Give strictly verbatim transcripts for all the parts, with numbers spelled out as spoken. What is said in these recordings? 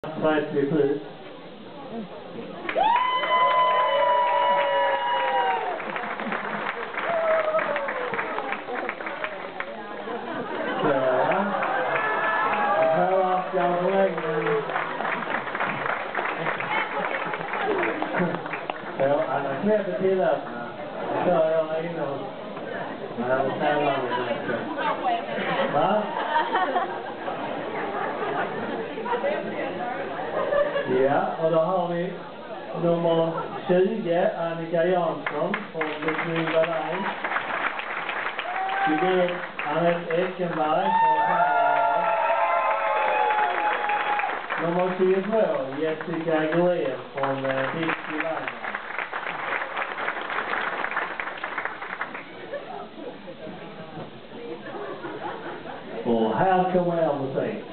trettiosju. Ja. Här var jag på vägen. Ja, alla knäpper till att så jag inne och men tävlar lite. Va? Ja, och då har vi nummer tjugo, Annika Jansson från Betningberg. tjugoett, Anette Eckenberg från Härnösand. Nummer tjugotvå, Jessica Gren från Viksjöland. Och här kommer er musik.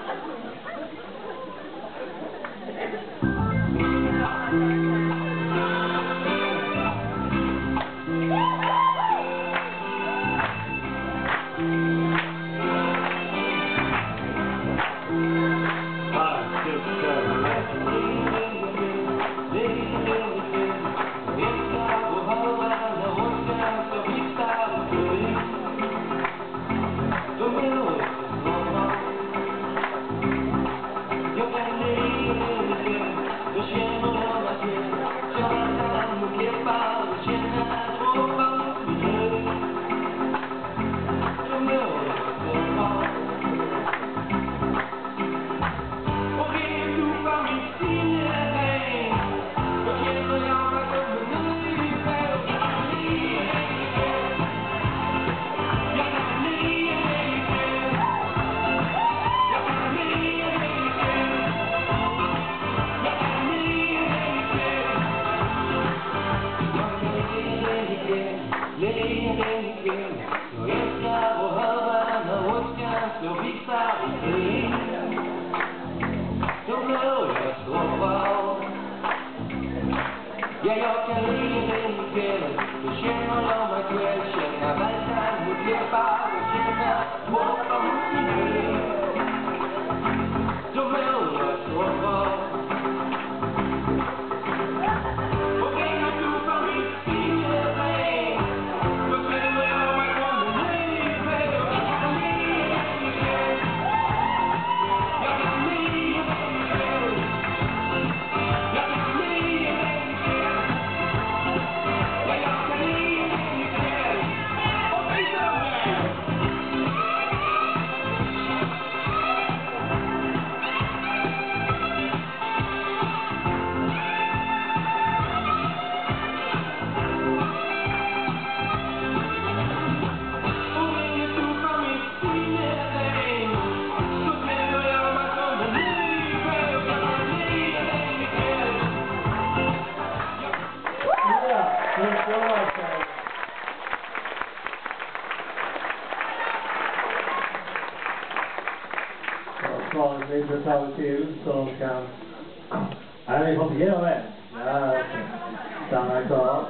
Ja, jag kan lida i kvällen, då känner jag mig kväll, känna välfärd mot läppar och känna borta mot min död. Då mår jag så bra. Och en och to för mitt sinne, då känner jag mig som en ny kväll. Jag kan lida i kväll, jag kan lida i kväll, jag kan lida i kväll. Svaret lite tag till så kan... Nej, vi får inte göra det. Ja, okej. Stanna kvar.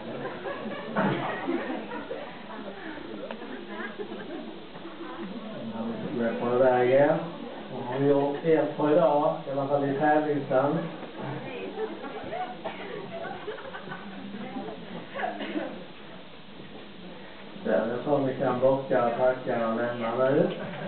Släpper iväg igen. Och har vi gjort ett på idag, i alla fall i tävlingsstand. Därifrån vi kan bocka, tacka och lämna nu.